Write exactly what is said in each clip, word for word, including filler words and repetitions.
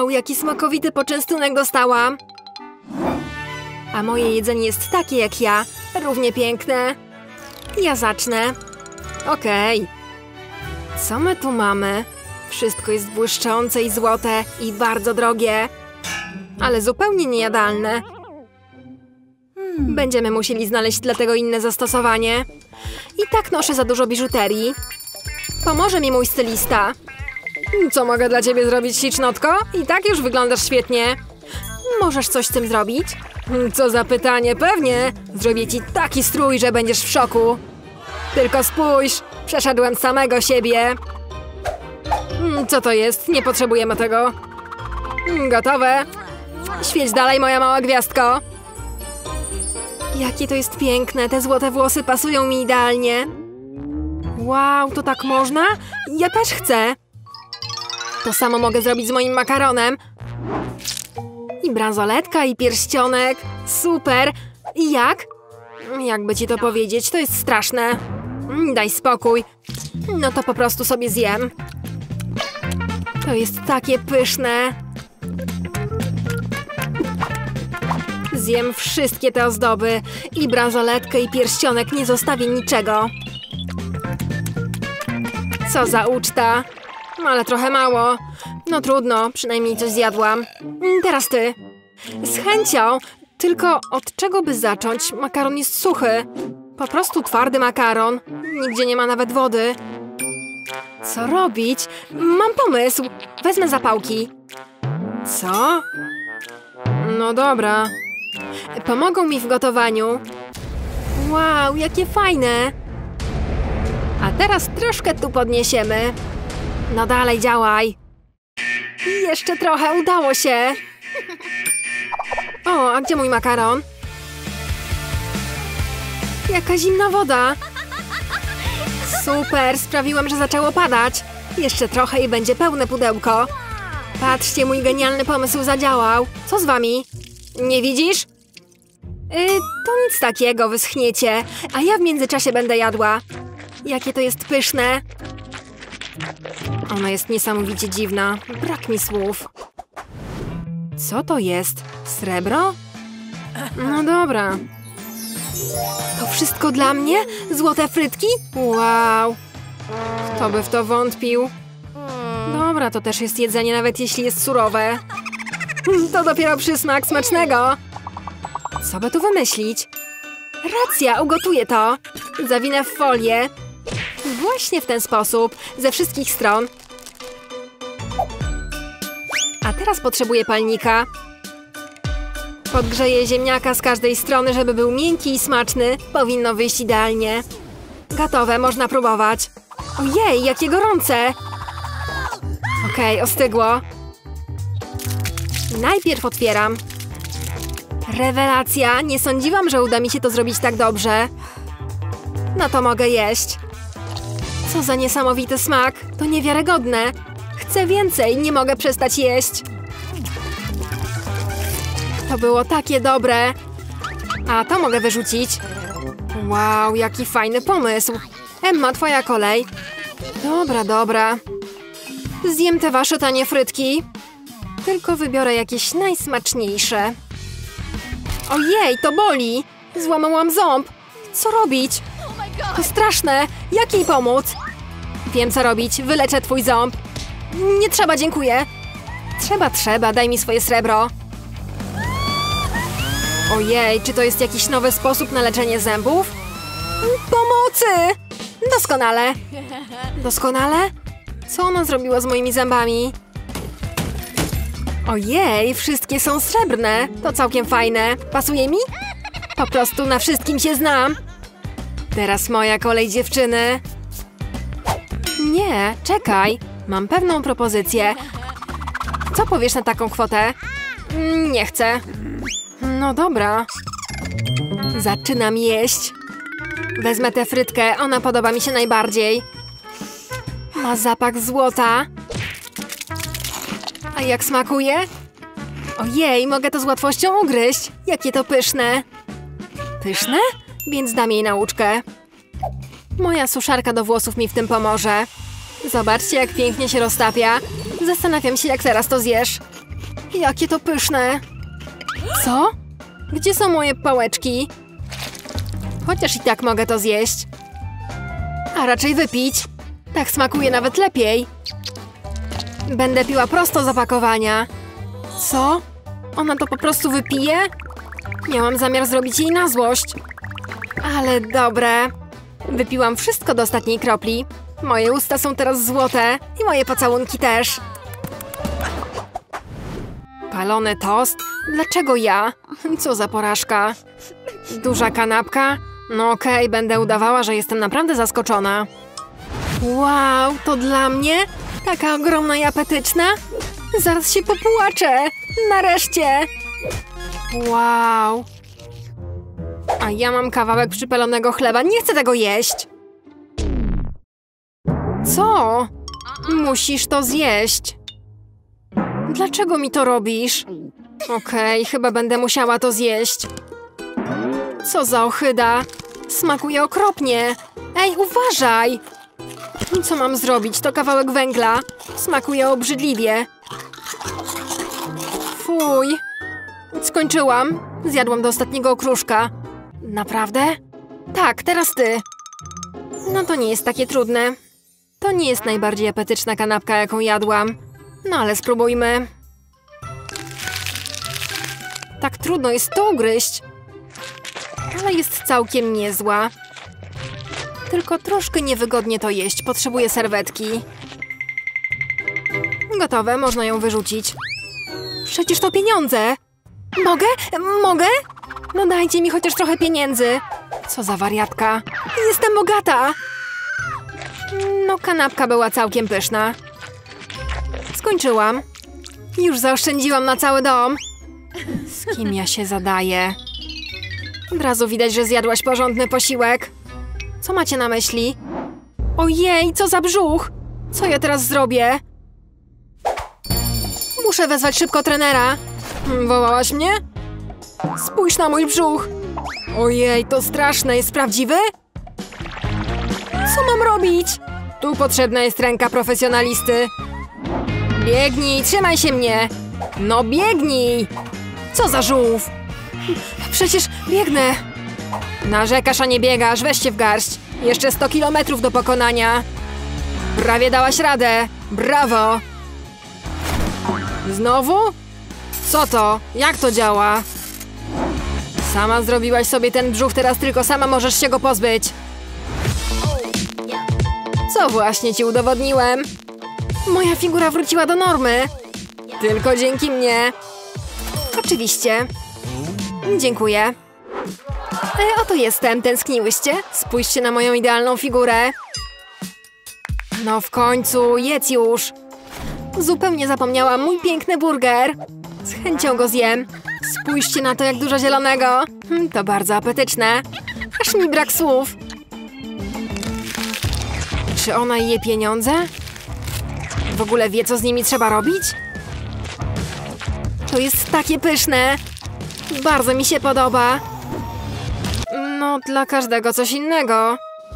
Wow, jaki smakowity poczęstunek dostałam. A moje jedzenie jest takie jak ja, równie piękne. Ja zacznę. Okej. Co my tu mamy? Wszystko jest błyszczące i złote i bardzo drogie. Ale zupełnie niejadalne. Będziemy musieli znaleźć dla tego inne zastosowanie. I tak noszę za dużo biżuterii. Pomoże mi mój stylista. Co mogę dla ciebie zrobić, ślicznotko? I tak już wyglądasz świetnie. Możesz coś z tym zrobić? Co za pytanie, pewnie. Zrobię ci taki strój, że będziesz w szoku. Tylko spójrz, przeszedłem samego siebie. Co to jest? Nie potrzebujemy tego. Gotowe. Świeć dalej, moja mała gwiazdko. Jakie to jest piękne, te złote włosy pasują mi idealnie. Wow, to tak można? Ja też chcę. To samo mogę zrobić z moim makaronem. I bransoletka, i pierścionek. Super. I jak? Jakby ci to powiedzieć, to jest straszne. Daj spokój. No to po prostu sobie zjem. To jest takie pyszne. Zjem wszystkie te ozdoby. I bransoletkę, i pierścionek. Nie zostawię niczego. Co za uczta. Ale trochę mało. No trudno, przynajmniej coś zjadłam. Teraz ty. Z chęcią. Tylko od czego by zacząć? Makaron jest suchy. Po prostu twardy makaron. Nigdzie nie ma nawet wody. Co robić? Mam pomysł. Wezmę zapałki. Co? No dobra. Pomogą mi w gotowaniu. Wow, jakie fajne. A teraz troszkę tu podniesiemy. No dalej, działaj. Jeszcze trochę, udało się. O, a gdzie mój makaron? Jaka zimna woda. Super, sprawiłam, że zaczęło padać. Jeszcze trochę i będzie pełne pudełko. Patrzcie, mój genialny pomysł zadziałał. Co z wami? Nie widzisz? Yy, to nic takiego, wyschniecie. A ja w międzyczasie będę jadła. Jakie to jest pyszne. Ona jest niesamowicie dziwna. Brak mi słów. Co to jest? Srebro? No dobra. To wszystko dla mnie? Złote frytki? Wow. Kto by w to wątpił? Dobra, to też jest jedzenie, nawet jeśli jest surowe. To dopiero przysmak smacznego. Co by tu wymyślić? Racja, ugotuję to. Zawinę w folię. Właśnie w ten sposób, ze wszystkich stron. A teraz potrzebuję palnika. Podgrzeję ziemniaka z każdej strony, żeby był miękki i smaczny. Powinno wyjść idealnie. Gotowe, można próbować. Ojej, jakie gorące! Okej, okay, ostygło. Najpierw otwieram. Rewelacja, nie sądziłam, że uda mi się to zrobić tak dobrze. No to mogę jeść. Co za niesamowity smak, to niewiarygodne. Chcę więcej, nie mogę przestać jeść. To było takie dobre. A to mogę wyrzucić. Wow, jaki fajny pomysł. Emma, twoja kolej. Dobra, dobra. Zjem te wasze tanie frytki. Tylko wybiorę jakieś najsmaczniejsze. Ojej, to boli. Złamałam ząb. Co robić? To straszne. Jak jej pomóc? Wiem, co robić. Wyleczę twój ząb. Nie trzeba, dziękuję. Trzeba, trzeba. Daj mi swoje srebro. Ojej, czy to jest jakiś nowy sposób na leczenie zębów? Pomocy! Doskonale. Doskonale? Co ona zrobiła z moimi zębami? Ojej, wszystkie są srebrne. To całkiem fajne. Pasuje mi? Po prostu na wszystkim się znam. Teraz moja kolej, dziewczyny. Nie, czekaj. Mam pewną propozycję. Co powiesz na taką kwotę? Nie chcę. No dobra. Zaczynam jeść. Wezmę tę frytkę, ona podoba mi się najbardziej. Ma zapach złota. A jak smakuje? Ojej, mogę to z łatwością ugryźć. Jakie to pyszne. Pyszne? Więc dam jej nauczkę. Moja suszarka do włosów mi w tym pomoże. Zobaczcie, jak pięknie się roztapia. Zastanawiam się, jak teraz to zjesz. Jakie to pyszne! Co? Gdzie są moje pałeczki? Chociaż i tak mogę to zjeść. A raczej wypić. Tak smakuje nawet lepiej. Będę piła prosto z opakowania. Co? Ona to po prostu wypije? Miałam zamiar zrobić jej na złość. Ale dobre. Wypiłam wszystko do ostatniej kropli. Moje usta są teraz złote i moje pocałunki też. Palony tost? Dlaczego ja? Co za porażka. Duża kanapka? No okej, okay, będę udawała, że jestem naprawdę zaskoczona. Wow, to dla mnie? Taka ogromna i apetyczna? Zaraz się popłaczę. Nareszcie. Wow. A ja mam kawałek przypalonego chleba. Nie chcę tego jeść. Co? Musisz to zjeść. Dlaczego mi to robisz? Okej, okay, chyba będę musiała to zjeść. Co za ohyda. Smakuje okropnie. Ej, uważaj. Co mam zrobić? To kawałek węgla. Smakuje obrzydliwie. Fuj. Skończyłam. Zjadłam do ostatniego okruszka. Naprawdę? Tak, teraz ty. No to nie jest takie trudne. To nie jest najbardziej apetyczna kanapka, jaką jadłam. No ale spróbujmy. Tak trudno jest to ugryźć. Ale jest całkiem niezła. Tylko troszkę niewygodnie to jeść. Potrzebuję serwetki. Gotowe, można ją wyrzucić. Przecież to pieniądze. Mogę? Mogę? No dajcie mi chociaż trochę pieniędzy. Co za wariatka. Jestem bogata. No kanapka była całkiem pyszna. Skończyłam. Już zaoszczędziłam na cały dom. Z kim ja się zadaję? Od razu widać, że zjadłaś porządny posiłek. Co macie na myśli? Ojej, co za brzuch! Co ja teraz zrobię? Muszę wezwać szybko trenera. Wołałaś mnie? Spójrz na mój brzuch. Ojej, to straszne. Jest prawdziwy? Co mam robić? Tu potrzebna jest ręka profesjonalisty. Biegnij, trzymaj się mnie. No biegnij. Co za żółw? Przecież biegnę. Narzekasz, a nie biegasz. Weź się w garść. Jeszcze sto kilometrów do pokonania. Prawie dałaś radę. Brawo. Znowu? Co to? Jak to działa? Sama zrobiłaś sobie ten brzuch, teraz tylko sama możesz się go pozbyć. Co właśnie ci udowodniłem? Moja figura wróciła do normy. Tylko dzięki mnie. Oczywiście. Dziękuję. E, oto jestem, tęskniłyście? Spójrzcie na moją idealną figurę. No w końcu, jedz już. Zupełnie zapomniałam, mój piękny burger. Z chęcią go zjem. Spójrzcie na to, jak dużo zielonego. Hm, to bardzo apetyczne. Aż mi brak słów. Czy ona je pieniądze? W ogóle wie, co z nimi trzeba robić? To jest takie pyszne. Bardzo mi się podoba. No, dla każdego coś innego.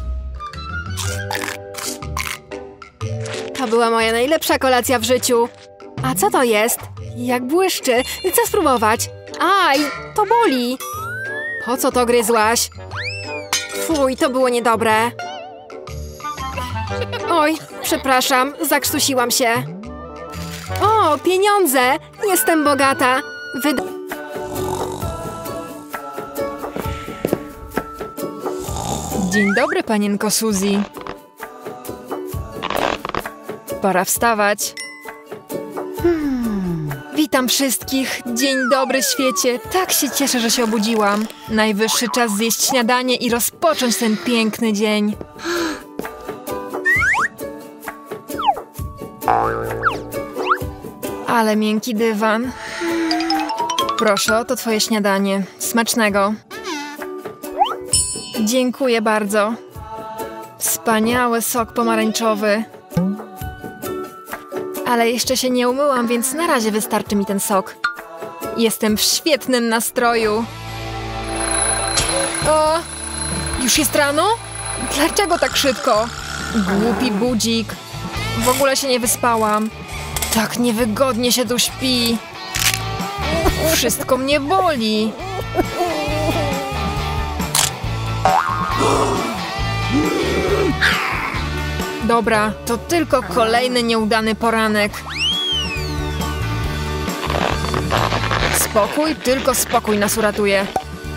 To była moja najlepsza kolacja w życiu. A co to jest? Jak błyszczy. Chcę spróbować. Aj, to boli. Po co to gryzłaś? Fuj, to było niedobre. Oj, przepraszam, zakrztusiłam się. O, pieniądze! Jestem bogata. Wyd... Dzień dobry, panienko Suzy. Pora wstawać. Hmm. Witam wszystkich. Dzień dobry, świecie. Tak się cieszę, że się obudziłam. Najwyższy czas zjeść śniadanie i rozpocząć ten piękny dzień. Ale miękki dywan. Proszę, to twoje śniadanie. Smacznego. Dziękuję bardzo. Wspaniały sok pomarańczowy. Ale jeszcze się nie umyłam, więc na razie wystarczy mi ten sok. Jestem w świetnym nastroju. O! Już jest rano? Dlaczego tak szybko? Głupi budzik. W ogóle się nie wyspałam. Tak niewygodnie się tu śpi. Wszystko mnie boli. Dobra, to tylko kolejny nieudany poranek. Spokój, tylko spokój nas uratuje.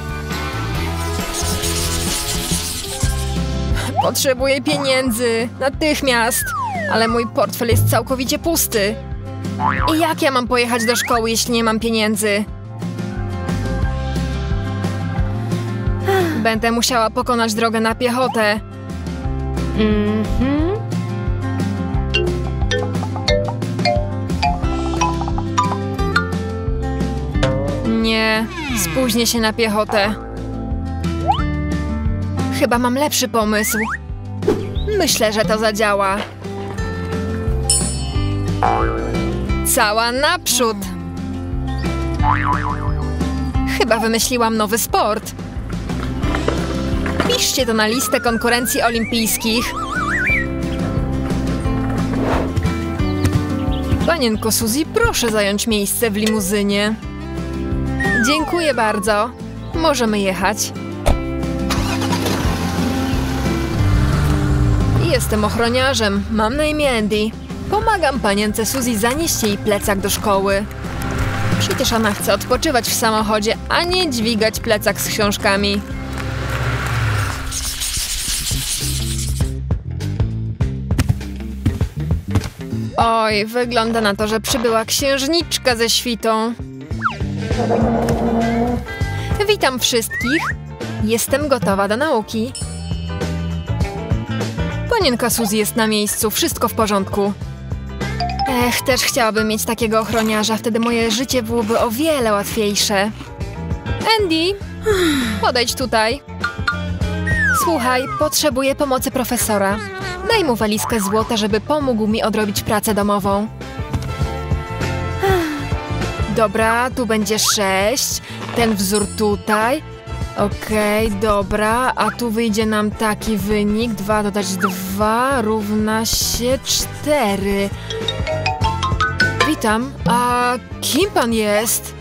Potrzebuję pieniędzy, natychmiast. Ale mój portfel jest całkowicie pusty. I jak ja mam pojechać do szkoły, jeśli nie mam pieniędzy? Będę musiała pokonać drogę na piechotę. Mhm. Nie, spóźnię się na piechotę. Chyba mam lepszy pomysł. Myślę, że to zadziała. Cała naprzód! Chyba wymyśliłam nowy sport. Piszcie to na listę konkurencji olimpijskich. Panienko Suzy, proszę zająć miejsce w limuzynie. Dziękuję bardzo. Możemy jechać. Jestem ochroniarzem. Mam na imię Andy. Pomagam panience Suzy zanieść jej plecak do szkoły. Przecież ona chce odpoczywać w samochodzie, a nie dźwigać plecak z książkami. Oj, wygląda na to, że przybyła księżniczka ze świtą. Witam wszystkich. Jestem gotowa do nauki. Panienka Suzy jest na miejscu, wszystko w porządku. Ech, też chciałabym mieć takiego ochroniarza, wtedy moje życie byłoby o wiele łatwiejsze. Andy, podejdź tutaj. Słuchaj, potrzebuję pomocy profesora. Daj mu walizkę złota, żeby pomógł mi odrobić pracę domową. Dobra, tu będzie sześć. Ten wzór tutaj. Okej, okay, dobra. A tu wyjdzie nam taki wynik. dwa dodać dwa równa się cztery. Witam. A kim pan jest?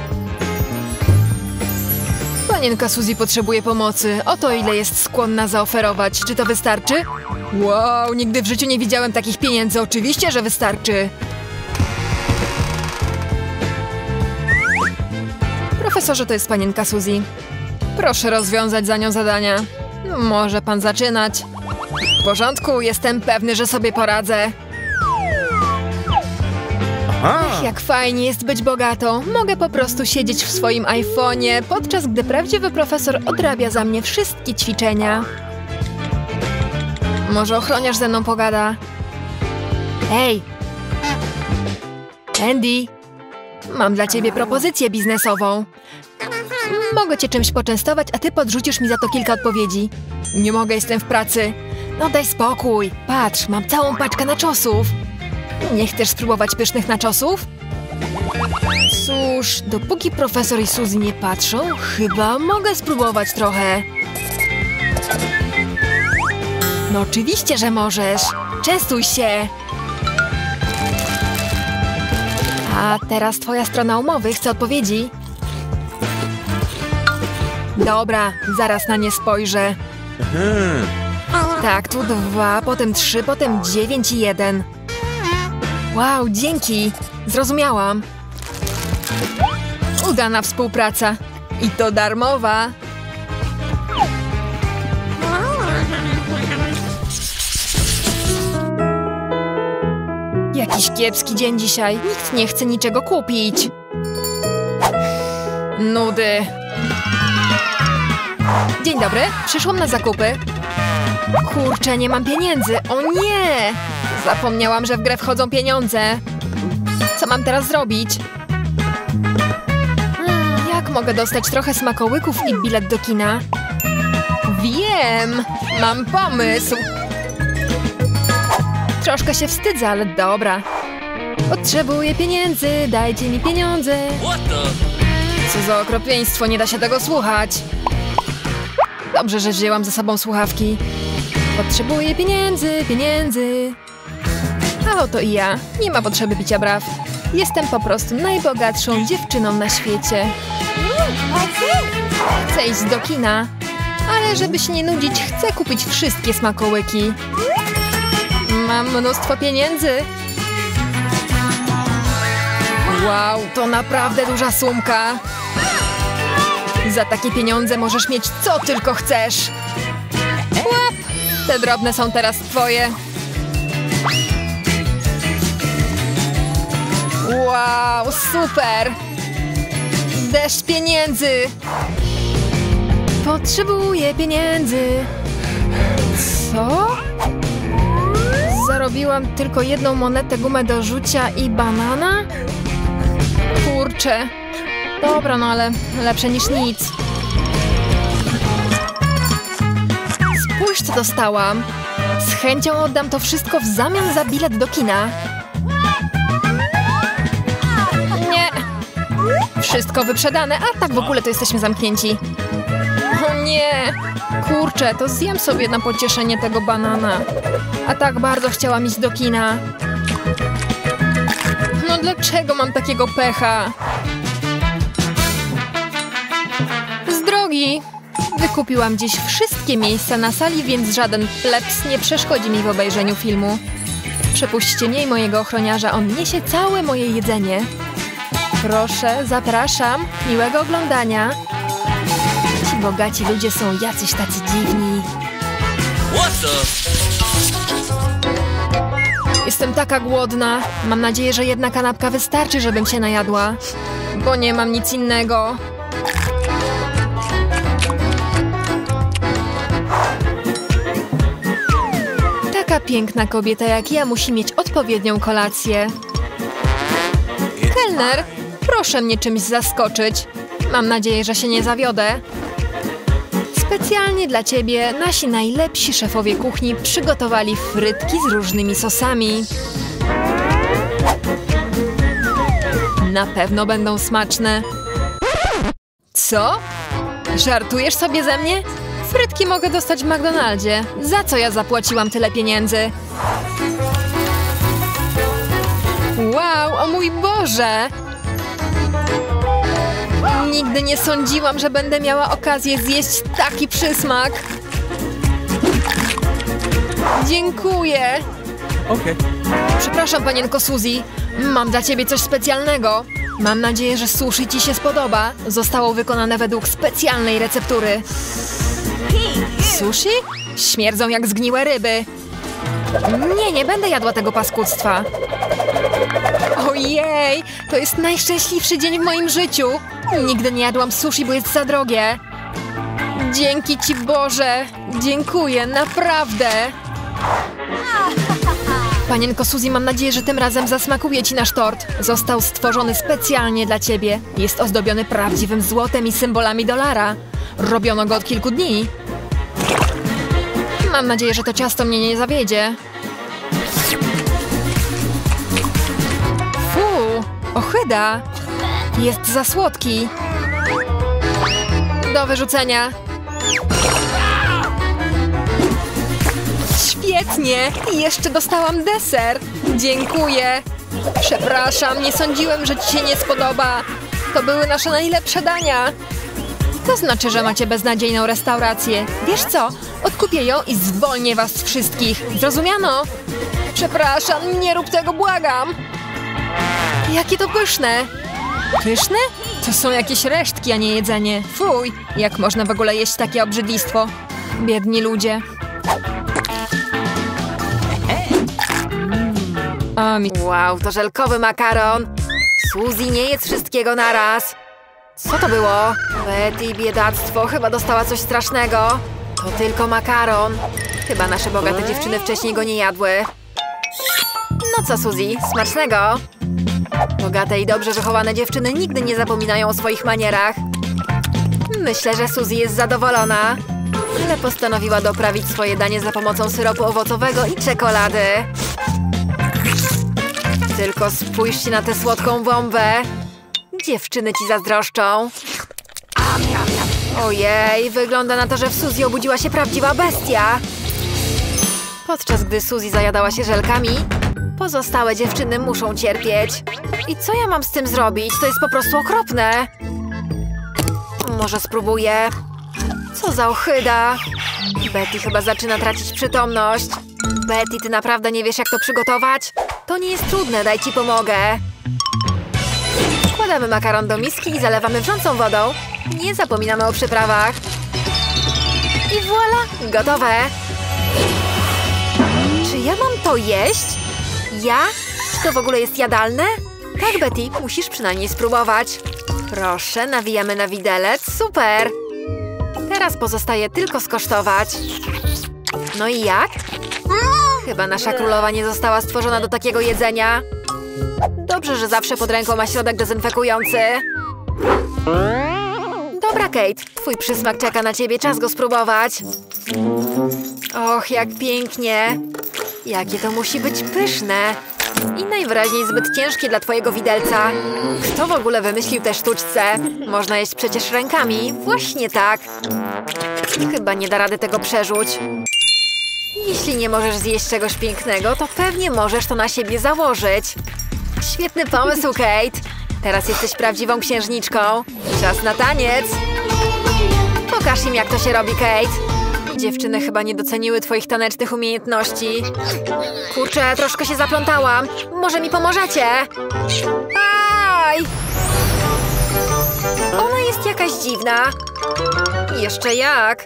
Panienka Suzy potrzebuje pomocy. Oto ile jest skłonna zaoferować. Czy to wystarczy? Wow, nigdy w życiu nie widziałem takich pieniędzy. Oczywiście, że wystarczy. Profesorze, to jest panienka Suzy. Proszę rozwiązać za nią zadania. Może pan zaczynać. W porządku, jestem pewny, że sobie poradzę. Ach, jak fajnie jest być bogatą. Mogę po prostu siedzieć w swoim iPhone'ie, podczas gdy prawdziwy profesor odrabia za mnie wszystkie ćwiczenia. Może ochroniarz ze mną pogada? Hej! Andy! Mam dla ciebie propozycję biznesową. Mogę cię czymś poczęstować, a ty podrzucisz mi za to kilka odpowiedzi. Nie mogę, jestem w pracy. No daj spokój. Patrz, mam całą paczkę naczosów. Nie chcesz spróbować pysznych naczosów? Cóż, dopóki profesor i Suzy nie patrzą, chyba mogę spróbować trochę. No oczywiście, że możesz. Częstuj się. A teraz twoja strona umowy chce odpowiedzi. Dobra, zaraz na nie spojrzę. Tak, tu dwa, potem trzy, potem dziewięć i jeden. Wow, dzięki. Zrozumiałam. Udana współpraca. I to darmowa. Jakiś kiepski dzień dzisiaj. Nikt nie chce niczego kupić. Nudy. Dzień dobry, przyszłam na zakupy. Kurczę, nie mam pieniędzy. O nie! Zapomniałam, że w grę wchodzą pieniądze. Co mam teraz zrobić? Hmm, jak mogę dostać trochę smakołyków i bilet do kina? Wiem! Mam pomysł! Troszkę się wstydzę, ale dobra. Potrzebuję pieniędzy, dajcie mi pieniądze. Co za okropieństwo, nie da się tego słuchać. Dobrze, że wzięłam ze sobą słuchawki. Potrzebuję pieniędzy, pieniędzy. A oto i ja. Nie ma potrzeby bicia braw. Jestem po prostu najbogatszą dziewczyną na świecie. Chcę iść do kina, ale żeby się nie nudzić, chcę kupić wszystkie smakołyki. Mam mnóstwo pieniędzy. Wow, to naprawdę duża sumka. Za takie pieniądze możesz mieć co tylko chcesz. Łap! Te drobne są teraz twoje. Wow, super! Deszcz pieniędzy! Potrzebuję pieniędzy. Co? Zarobiłam tylko jedną monetę, gumę do rzucia i banana? Kurczę. Dobra, no ale lepsze niż nic. Spójrz, co dostałam. Z chęcią oddam to wszystko w zamian za bilet do kina. Nie. Wszystko wyprzedane, a tak w ogóle to jesteśmy zamknięci. O nie. Kurczę, to zjem sobie na pocieszenie tego banana. A tak bardzo chciałam iść do kina. No dlaczego mam takiego pecha? Z drogi! Wykupiłam dziś wszystkie miejsca na sali, więc żaden plebs nie przeszkodzi mi w obejrzeniu filmu. Przepuśćcie mnie i mojego ochroniarza, on niesie całe moje jedzenie. Proszę, zapraszam. Miłego oglądania. Ci bogaci ludzie są jacyś tacy dziwni. Jestem taka głodna. Mam nadzieję, że jedna kanapka wystarczy, żebym się najadła. Bo nie mam nic innego. Taka piękna kobieta jak ja musi mieć odpowiednią kolację. Kelner, proszę mnie czymś zaskoczyć. Mam nadzieję, że się nie zawiodę. Specjalnie dla ciebie nasi najlepsi szefowie kuchni przygotowali frytki z różnymi sosami. Na pewno będą smaczne. Co? Żartujesz sobie ze mnie? Frytki mogę dostać w McDonaldzie. Za co ja zapłaciłam tyle pieniędzy? Wow, o mój Boże! Nigdy nie sądziłam, że będę miała okazję zjeść taki przysmak. Dziękuję. Okej. Przepraszam, panienko Suzy. Mam dla ciebie coś specjalnego. Mam nadzieję, że sushi ci się spodoba. Zostało wykonane według specjalnej receptury. Sushi? Śmierdzą jak zgniłe ryby. Nie, nie będę jadła tego paskudztwa. Ojej, to jest najszczęśliwszy dzień w moim życiu. Nigdy nie jadłam sushi, bo jest za drogie. Dzięki ci, Boże. Dziękuję, naprawdę. Panienko Suzy, mam nadzieję, że tym razem zasmakuje ci nasz tort. Został stworzony specjalnie dla ciebie. Jest ozdobiony prawdziwym złotem i symbolami dolara. Robiono go od kilku dni. Mam nadzieję, że to ciasto mnie nie zawiedzie. Fu, ohyda. Jest za słodki. Do wyrzucenia. Świetnie! I jeszcze dostałam deser. Dziękuję. Przepraszam, nie sądziłem, że ci się nie spodoba. To były nasze najlepsze dania. To znaczy, że macie beznadziejną restaurację. Wiesz co? Odkupię ją i zwolnię was wszystkich. Zrozumiano? Przepraszam, nie rób tego, błagam. Jakie to pyszne. Pyszne? To są jakieś resztki, a nie jedzenie. Fuj, jak można w ogóle jeść takie obrzydlistwo? Biedni ludzie. A, mi... Wow, to żelkowy makaron. Suzy, nie jedz wszystkiego naraz. Co to było? Betty, biedactwo, chyba dostała coś strasznego. To tylko makaron. Chyba nasze bogate dziewczyny wcześniej go nie jadły. No co, Suzy, smacznego? Bogate i dobrze wychowane dziewczyny nigdy nie zapominają o swoich manierach. Myślę, że Suzy jest zadowolona. Ale postanowiła doprawić swoje danie za pomocą syropu owocowego i czekolady. Tylko spójrzcie na tę słodką bombę. Dziewczyny ci zazdroszczą. Ojej, wygląda na to, że w Suzy obudziła się prawdziwa bestia. Podczas gdy Suzy zajadała się żelkami, Pozostałe dziewczyny muszą cierpieć. I co ja mam z tym zrobić? To jest po prostu okropne. Może spróbuję. Co za ohyda. Betty chyba zaczyna tracić przytomność. Betty, ty naprawdę nie wiesz, jak to przygotować? To nie jest trudne, daj ci pomogę. Wkładamy makaron do miski i zalewamy wrzącą wodą. Nie zapominamy o przyprawach. I voilà, gotowe. Czy ja mam to jeść? Ja? Czy to w ogóle jest jadalne? Tak, Betty, musisz przynajmniej spróbować. Proszę, nawijamy na widelec. Super! Teraz pozostaje tylko skosztować. No i jak? Chyba nasza królowa nie została stworzona do takiego jedzenia. Dobrze, że zawsze pod ręką ma środek dezynfekujący. Dobra, Kate, twój przysmak czeka na ciebie, czas go spróbować. Och, jak pięknie. Jakie to musi być pyszne. I najwyraźniej zbyt ciężkie dla twojego widelca. Kto w ogóle wymyślił te sztuczce? Można jeść przecież rękami. Właśnie tak. Chyba nie da rady tego przerzuć. Jeśli nie możesz zjeść czegoś pięknego, to pewnie możesz to na siebie założyć. Świetny pomysł, Kate. Teraz jesteś prawdziwą księżniczką. Czas na taniec. Pokaż im, jak to się robi, Kate. Dziewczyny chyba nie doceniły twoich tanecznych umiejętności. Kurczę, troszkę się zaplątałam. Może mi pomożecie? Aj! Ona jest jakaś dziwna. Jeszcze jak.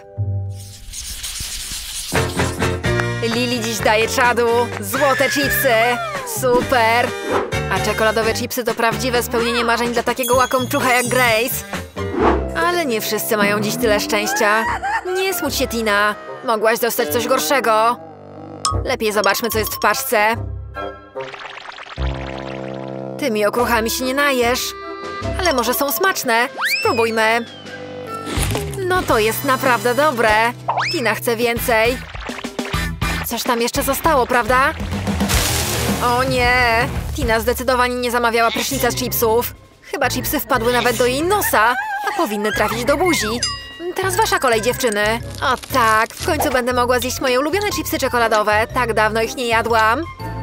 Lili dziś daje czadu. Złote chipsy. Super. A czekoladowe chipsy to prawdziwe spełnienie marzeń dla takiego łakomczucha jak Grace. Ale nie wszyscy mają dziś tyle szczęścia. Nie smuć się, Tina. Mogłaś dostać coś gorszego. Lepiej zobaczmy, co jest w paczce. Tymi okruchami się nie najesz. Ale może są smaczne. Spróbujmy. No to jest naprawdę dobre. Tina chce więcej. Coś tam jeszcze zostało, prawda? O nie! Tina zdecydowanie nie zamawiała prysznica z chipsów. Chyba chipsy wpadły nawet do jej nosa, a powinny trafić do buzi. Teraz wasza kolej, dziewczyny. O tak, w końcu będę mogła zjeść moje ulubione chipsy czekoladowe. Tak dawno ich nie jadłam.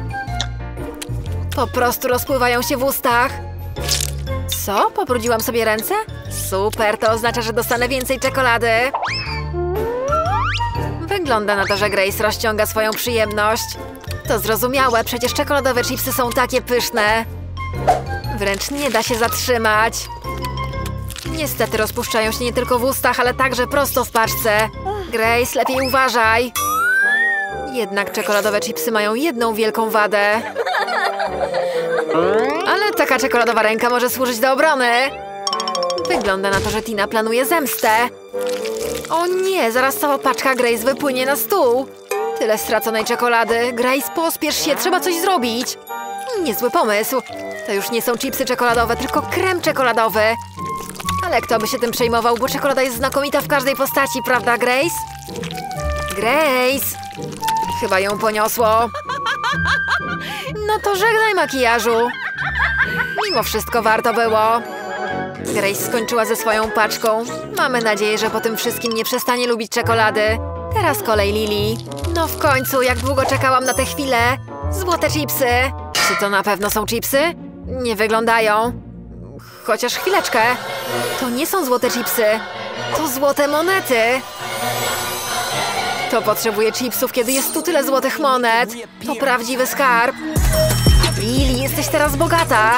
Po prostu rozpływają się w ustach. Co? Pobrudziłam sobie ręce? Super, to oznacza, że dostanę więcej czekolady. Wygląda na to, że Grace rozciąga swoją przyjemność. To zrozumiałe, przecież czekoladowe chipsy są takie pyszne. Wręcz nie da się zatrzymać. Niestety rozpuszczają się nie tylko w ustach, ale także prosto w paczce. Grace, lepiej uważaj. Jednak czekoladowe chipsy mają jedną wielką wadę. Ale taka czekoladowa ręka może służyć do obrony. Wygląda na to, że Tina planuje zemstę. O nie, zaraz cała paczka Grace wypłynie na stół. Tyle straconej czekolady. Grace, pospiesz się, trzeba coś zrobić. Niezły pomysł. To już nie są chipsy czekoladowe, tylko krem czekoladowy. Ale kto by się tym przejmował, bo czekolada jest znakomita w każdej postaci, prawda, Grace? Grace! Chyba ją poniosło. No to żegnaj makijażu. Mimo wszystko warto było. Grace skończyła ze swoją paczką. Mamy nadzieję, że po tym wszystkim nie przestanie lubić czekolady. Teraz kolej Lili. No w końcu, jak długo czekałam na tę chwilę. Złote chipsy. Czy to na pewno są chipsy? Nie wyglądają. Chociaż chwileczkę. To nie są złote chipsy. To złote monety. To potrzebuje chipsów, kiedy jest tu tyle złotych monet. To prawdziwy skarb. Lili, jesteś teraz bogata.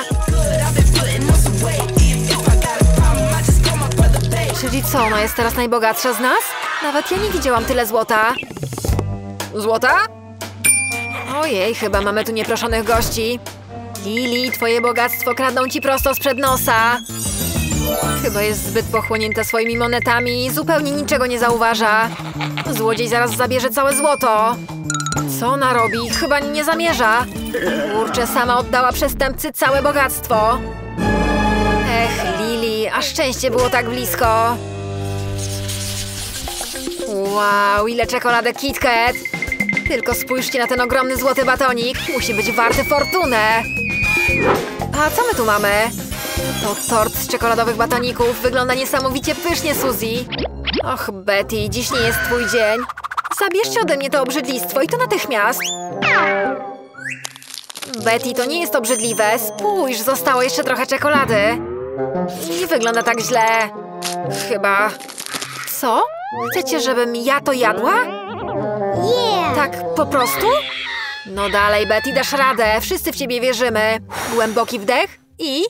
Czyli co, ona jest teraz najbogatsza z nas? Nawet ja nie widziałam tyle złota. Złota? Ojej, chyba mamy tu nieproszonych gości. Lili, twoje bogactwo kradną ci prosto sprzed nosa. Chyba jest zbyt pochłonięta swoimi monetami. Zupełnie niczego nie zauważa. Złodziej zaraz zabierze całe złoto. Co ona robi? Chyba nie zamierza. Kurczę, sama oddała przestępcy całe bogactwo. Ech, Lili, a szczęście było tak blisko. Wow, ile czekoladek Kit Kat. Tylko spójrzcie na ten ogromny złoty batonik. Musi być warty fortunę. A co my tu mamy? To tort z czekoladowych batoników. Wygląda niesamowicie pysznie, Suzy. Och, Betty, dziś nie jest twój dzień. Zabierzcie ode mnie to obrzydlistwo i to natychmiast. Betty, to nie jest obrzydliwe. Spójrz, zostało jeszcze trochę czekolady. Nie wygląda tak źle. Chyba. Co? Chcecie, żebym ja to jadła? Yeah. Tak po prostu? No dalej, Betty, dasz radę. Wszyscy w ciebie wierzymy. Głęboki wdech i...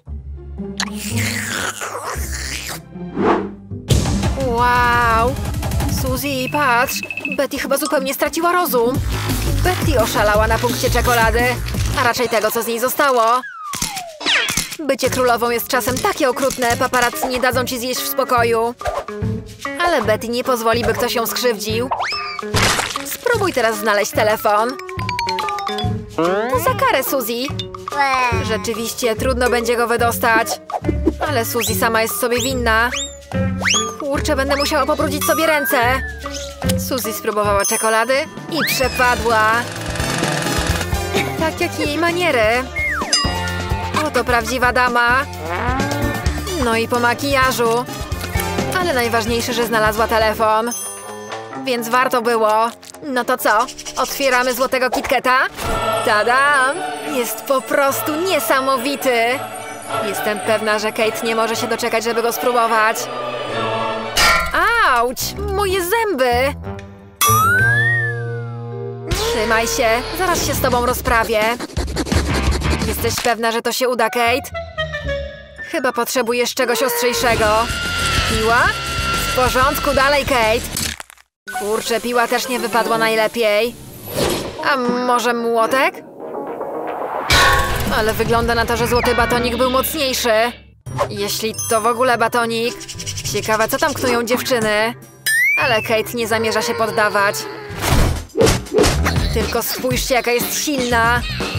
Wow! Suzy, patrz! Betty chyba zupełnie straciła rozum. Betty oszalała na punkcie czekolady, a raczej tego, co z niej zostało. Bycie królową jest czasem takie okrutne, paparazzi nie dadzą ci zjeść w spokoju. Ale Betty nie pozwoli, by ktoś ją skrzywdził. Spróbuj teraz znaleźć telefon. To za karę, Suzy. Rzeczywiście, trudno będzie go wydostać. Ale Suzy sama jest sobie winna. Kurczę, będę musiała pobrudzić sobie ręce. Suzy spróbowała czekolady i przepadła. Tak jak jej maniery. Oto prawdziwa dama. No i po makijażu. Ale najważniejsze, że znalazła telefon. Więc warto było. No to co? Otwieramy złotego KitKata? Tadam! Jest po prostu niesamowity. Jestem pewna, że Kate nie może się doczekać, żeby go spróbować. Auć! Moje zęby! Trzymaj się, zaraz się z tobą rozprawię. Jesteś pewna, że to się uda, Kate? Chyba potrzebujesz czegoś ostrzejszego. Piła? W porządku, dalej, Kate. Kurczę, piła też nie wypadła najlepiej. A może młotek? Ale wygląda na to, że złoty batonik był mocniejszy. Jeśli to w ogóle batonik. Ciekawe, co tam knują dziewczyny. Ale Kate nie zamierza się poddawać. Tylko spójrzcie, jaka jest silna.